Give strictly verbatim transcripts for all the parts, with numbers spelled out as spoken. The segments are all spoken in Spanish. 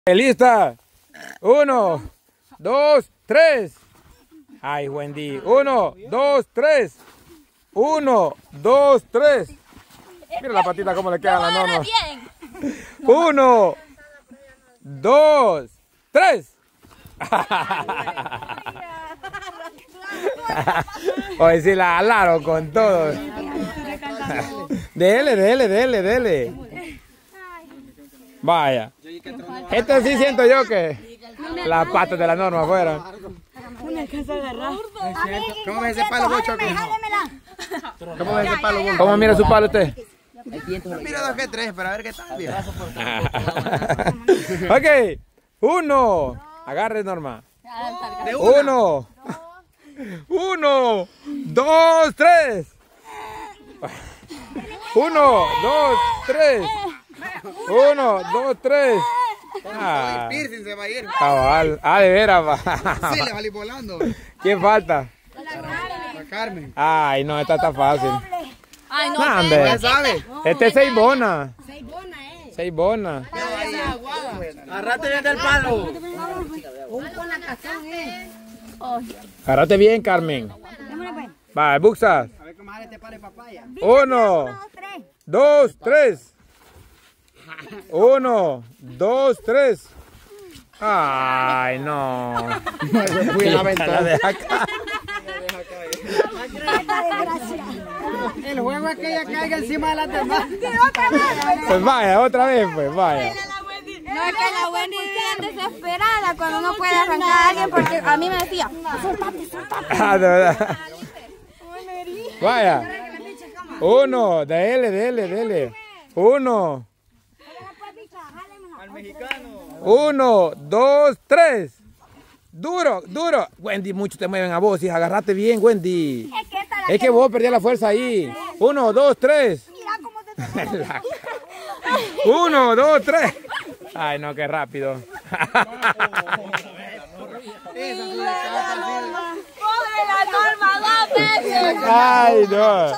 ¿Lista? Uno, dos, tres. Ay, Wendy. Uno, dos, tres. Uno, dos, tres. Mira la patita cómo le queda a la norma. Uno, dos, tres. Hoy sí la jalaron con todo. Dele, dele, dele, dele. Vaya. Esto sí siento yo que las patas de la norma fueran. ¿Cómo ves ese palo, Bocho? ¿Cómo ves ese palo, Bocho? ¿Cómo mira su palo usted? Mira dos que tres, para ver qué tal. Ok. Uno. Agarre, Norma. Uno. Uno. Dos, tres. Uno, dos, tres. Uno, dos, tres. Ah, el piercing se va a ir. Cabal. Ah, de veras, va. Sí, le va a ir volando. ¿Quién falta? La Carmen. Ay, no, esta está fácil. Ay, no, No, sé, hombre. ya ¿Sabe? Este es seis bonas. Seis bonas, eh. Seis bonas. Agarrate bien del palo. Un con la cazón, eh. Agárrate bien, Carmen. Va, buxas. A ver cómo sale este palo de papaya. Uno, dos, tres. Uno, dos, tres. Ay, no. Fui a la ventana. de acá. El juego es que ella caiga encima de la demás. Pues vaya, otra vez, pues vaya. No, es que la Wendy es bien desesperada cuando no puede arrancar a alguien porque a mí me decía, soltate, soltate. Ah, de verdad. Vaya. Uno, dele, dele, dele. Uno. Al mexicano. Uno, dos, tres. Duro, duro. Wendy, mucho te mueven a vos, hija. Agarrate bien, Wendy. Es que, esta la Es que vos perdías la fuerza ahí. Uno, dos, tres. Mira cómo te La- Uno, dos, tres. Ay, no, qué rápido. ¡Pobre la Norma, dos veces! Ay, no.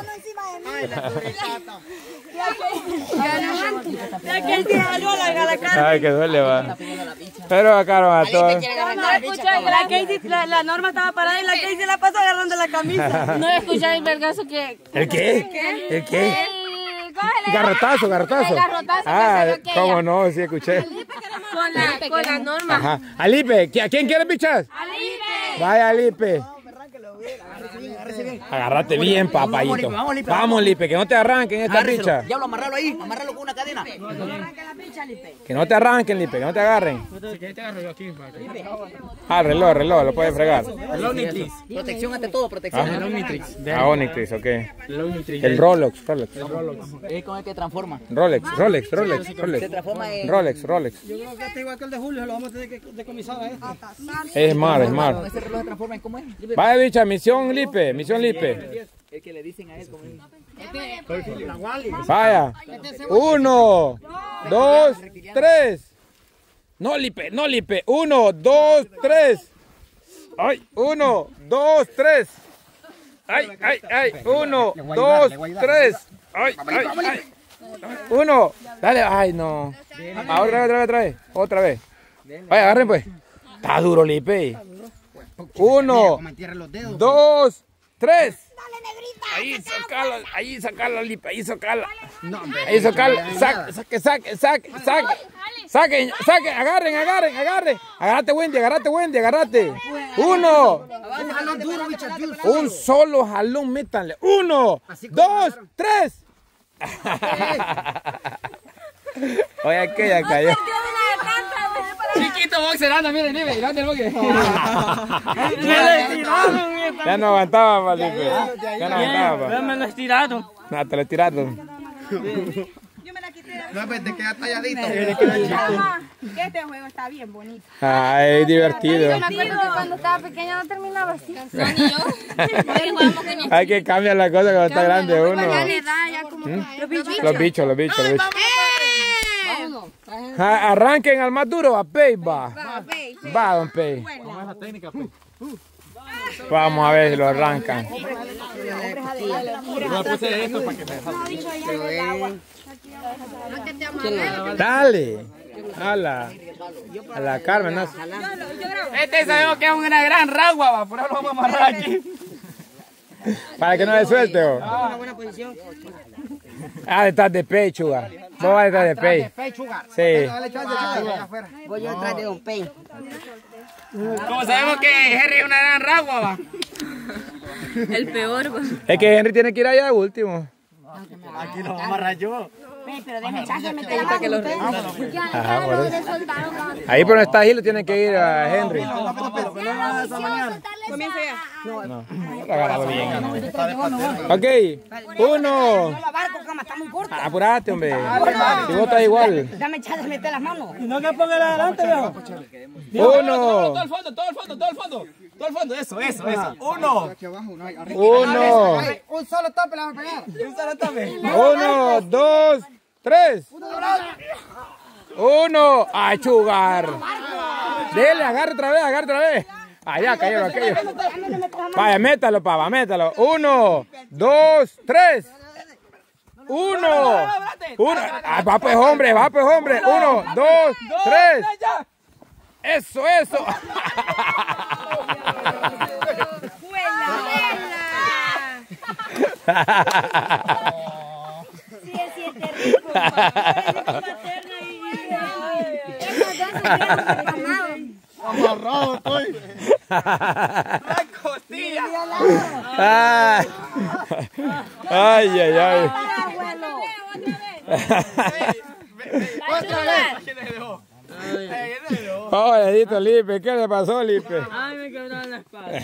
La que se jaló la cara. Ay, que duele, va. Pero acá a todos. No escuché, la Casey, la, la Norma estaba parada y la Casey la pasó agarrando la camisa. No escuché el vergazo que... ¿El qué? ¿El qué? El... ¿Cómo se le llama? Garrotazo, garrotazo. El garrotazo que Ah, se dio aquella. cómo no, sí escuché. Con la, con la Norma. Ajá. Alipe, ¿a quién quieres bichas? ¡Alipe! Vaya, Alipe. Agárrate bien, papayito. Vamos, Lipe, que no te arranquen esta bicha. Diablo, amarralo ahí, amarralo con una cadena. Que no te arranquen, Lipe, que no te agarren. Ah, el reloj, el reloj, lo puedes fregar. Protección ante todo, protección. Ah, ah, Onyx, ok. El Rolex, Rolex. Es con el que transforma. Rolex, Rolex, Rolex, Se Rolex. transforma en... Rolex, Rolex. Yo creo que este igual que el de Julio, lo vamos a tener que decomisar a este. Es mar, es mar. Ese reloj se transforma en cómo es. Vaya, bicha, misión Lipe, misión Lipe. El que le dicen a él cómo es. Vaya. Uno, dos, tres. No, Lipe, no, Lipe. Uno, dos, tres. Ay, uno, dos, tres. Ay, ay, ay. Uno, dos, tres. Ay, ay, ay. Uno. Dale, ay, no. Ah, otra vez, otra vez, otra vez. Otra vez. Vaya, agarren pues. Está duro, Lipe. Uno, dos, tres. Ahí sacala, ahí sacala, Lipe, ahí sacala. Ahí sacala, saque, saque, saque, saque, saque. Saquen, saquen, agarren, agarren, agarren. Agárrate, Wendy, agárrate, Wendy, agárrate. Uno. Un solo jalón, métanle. Uno, dos, tres. Oye, aquella cayó. Chiquito boxer, anda, miren, miren, mira el boxer. Ya no aguantaba, pa, Lipe. Ya no aguantaba, pa. Me lo estiraron. No, te lo tiraron. No, pues te queda talladito. Este juego está bien bonito. Ay, divertido. Yo me acuerdo que cuando estaba pequeña no terminaba así. Hay que cambiar la cosa cuando está grande uno. Ya le da, ya como... Los bichos. Los bichos, los bichos, los bichos. Ah, arranquen al más duro, a Pei, va. Va, don Pei. Vamos a ver si lo arrancan. Dale. A la, a la Carmen, ¿no? Este sabemos que es una gran ragua, va. Por eso lo vamos a amarrar aquí. Para que no le suelte, ¿o? Una buena posición. Ah, estás de pecho, va. Vos vas a estar de pecho. Sí. Voy yo detrás de Don Pey. Como sabemos que Henry es una gran ragua, va. El peor, va. Es que Henry tiene que ir allá último. Aquí lo vamos a amarrar yo. Pero déme chance de meter la mano. Ajá, por eso. Ahí por donde está Gil tiene que ir a Henry. Comienza ya. No, lo agarrado bien. Ok, uno. La barco, cama, está muy corta. Apurate, hombre. Si vos estás igual. Dame chance de meter las manos. No que ponga adelante, viejo. Uno. Todo el fondo, todo el fondo, todo el fondo. Todo el fondo, eso, eso, eso. Uno. Uno. Un solo tope la va a pegar. Un solo tope. Uno, dos, tres. Uno. ¡Ay, chugar! Dele, agarra otra vez, agarra otra vez. Allá cayeron aquellos. Vaya, métalo, pava, métalo. Uno, dos, tres. Uno. Uno. Ah, va pues, hombre, va pues, hombre. Uno, dos, tres. Eso, eso. Sí, se siente rico. Amarrado estoy. La costilla. Ay, ay, ay. ay. Otra vez. Oye, Dito, Lipe, ¿qué le pasó, Lipe? Ay, me quebraron la espalda.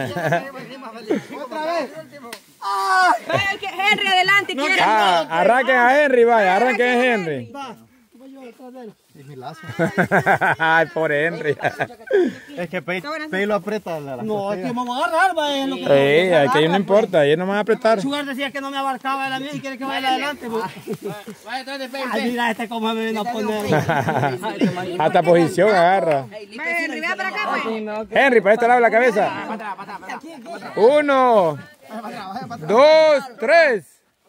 Otra vez. Henry, adelante, quiere. Ah, arranquen a Henry, vaya, arranquen a Henry. Es mi lazo. Ay, pobre Henry. Es que Pei, Pei lo aprieta. La, la No, aquí vamos a agarrar, va. Es lo que Sí, aquí no importa, ahí no me va a apretar. Sugar decía que no me abarcaba la mía y quiere que vaya adelante. Vaya detrás de Pepe. Ay, mira este cómo me vino a poner. Hasta posición agarra. Henry, vea para acá, pues. Henry, para este lado de la cabeza. Uno, dos, tres.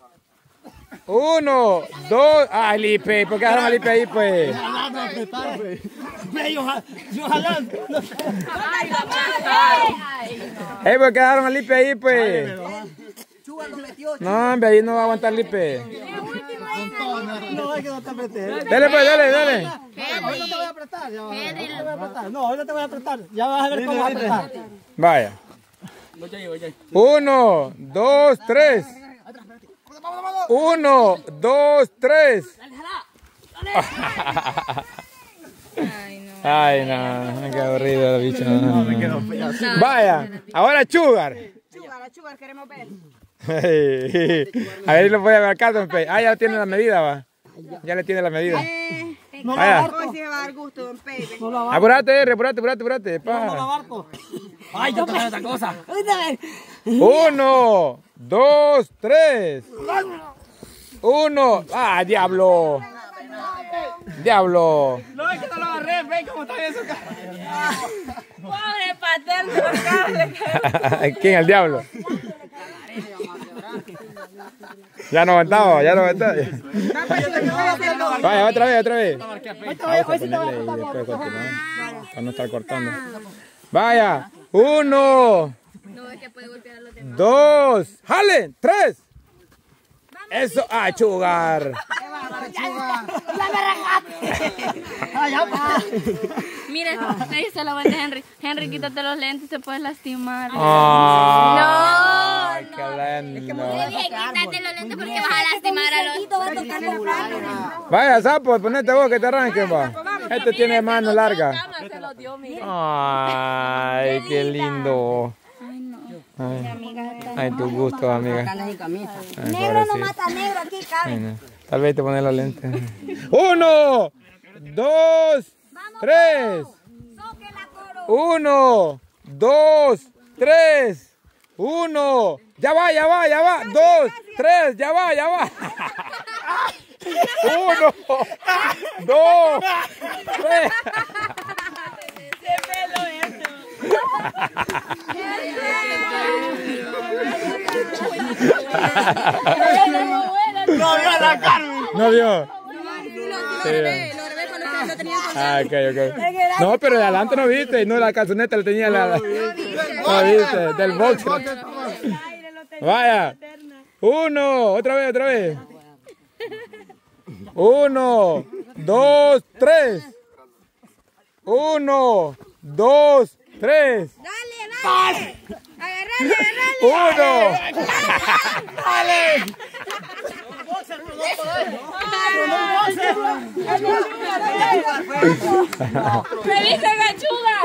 Uno, dos. Ay, Lipe, ¿por qué dejaron a Lipe ahí, pues? Yo jalando. Ey, ¿por qué dejaron a Lipe ahí, pues? No, hombre, ahí no va a aguantar Lipe. No, es que no te apreté. Dale, pues, dale, dale. Hoy no te voy a apretar. Ya hoy no te voy a apretar. No, hoy no te voy a apretar. Ya vas a ver cómo vas a apretar. Vaya. Uno, dos, tres. Uno, dos, tres. Ay, no, qué aburrido el bicho. Vaya, ahora Sugar. Sugar, Sugar, queremos ver. A ver si lo voy a ver acá, don Pei. Ah, ya tiene la medida, va. Ya le tiene la medida. Vaya. Hoy sí me va a dar gusto, don Pepe. Apurate, R, apurate, apurate, apurate. Pa. Ay, yo te voy a otra cosa. Uno, dos, tres. Uno. Ah, diablo. Diablo. No, es que no lo agarré, ve cómo está en su cara. Pobre patel. ¿Quién? El diablo. Ya no aguantaba, ya no aguantaba. Vaya, otra vez, otra vez. Vamos a ponerle y después continuar. Para no estar cortando. Vaya. Uno. Dos. ¡Jalen! ¡Tres! Eso. ¡Ah, Sugar! Mire, le dice la buena Henry. Henry, quítate los lentes, te puedes lastimar. ¡Ay, qué lindo! Le dije, quítate los lentes porque vas a lastimar a los... Vaya, sapo, ponete vos que te arranquen, va. Este tiene mano larga. Ay, qué lindo. Ay, ay, tu gusto, amiga. Negro no mata negro, aquí cabe. Tal vez te pones los lentes. Uno, dos, tres. Uno, dos, tres. Uno. Ya va, ya va, ya va. Dos, tres, ya va, ya va. Uno, dos, tres. No vio la Carmen. ¿No vio? Lo grabé cuando ustedes lo Ah, ok, ok. No, pero de adelante no viste, no, la calzoneta la tenía la... la- No viste, del boxer. Vaya. Uno, otra vez, otra vez. Uno, dos, tres. Uno, dos, tres. Dale, dale. Agarrale, agarrale. Uno. ¡Dale! ¡Me dice gachuga!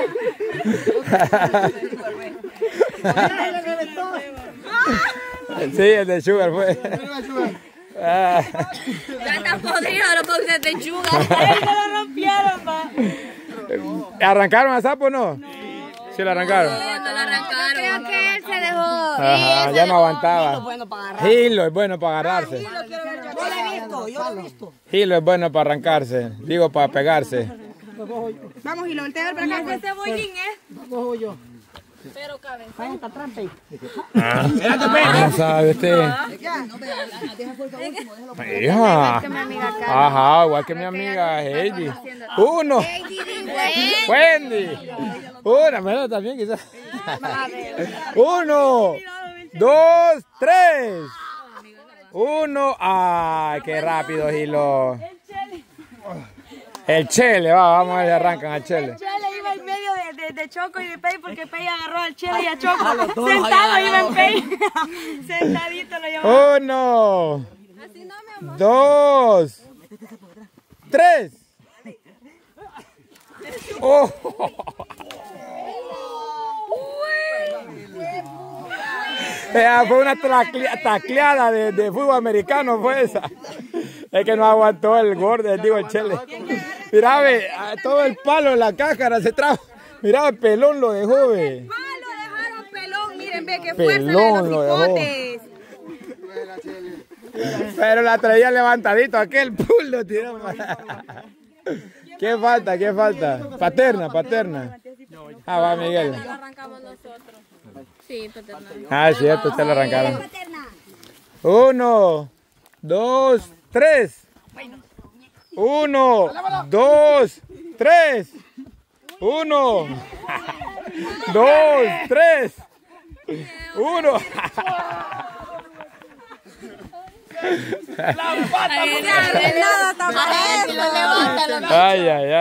Sí, el de Sugar fue. Ah. Ya está podrido los boxes de chuga. Se lo rompieron, pa. ¿Arrancaron a sapo o no? Sí, lo arrancaron. No, no lo arrancaron. Creo que él se dejó. Ajá, ya no aguantaba. Bueno para agarrar. Hilo es bueno para agarrarse. Yo lo he visto, yo lo he visto. Hilo es bueno para arrancarse. Digo, para pegarse. Vamos, y lo voltea para acá. Ese cebollín, ¿eh? Cojo yo. Pero cabeza. Vayan para atrás, pe. ¿Cómo sabe usted? Hija. Ajá, igual que mi amiga Heidi. Uno. Wendy. Una, menos también quizás. Uno. Dos, tres. Uno. Ay, qué rápido, Gilo. El Chele, va, vamos a ver si arrancan al Chele. Chele iba en medio de, de, de Choco y de Pei porque Pei agarró al Chele y a Choco. Sentado iba en Pei. Sentadito lo llevaba. Uno. Dos. Tres. Oh. Esa fue una taclea- tacleada de, de fútbol americano, fue esa. Es que no aguantó el gordo, digo el Chele. Mira, ve, a todo el palo de la cáscara se trajo. Mira, el pelón lo dejó, ve. Lo dejaron pelón, miren, ve qué Pelón fuerza de lo los dejó. hipotes. Pero la traía levantadito, aquel pul lo tiró. ¿Qué falta? ¿Qué falta? Paterna, paterna. Ah, va Miguel. Lo arrancamos nosotros. Sí, paterna. Ah, es cierto, ustedes lo arrancaron. Uno, dos, tres. Uno, dos, tres. Uno, dos, tres. Uno. La pata. Ay, ay, ay.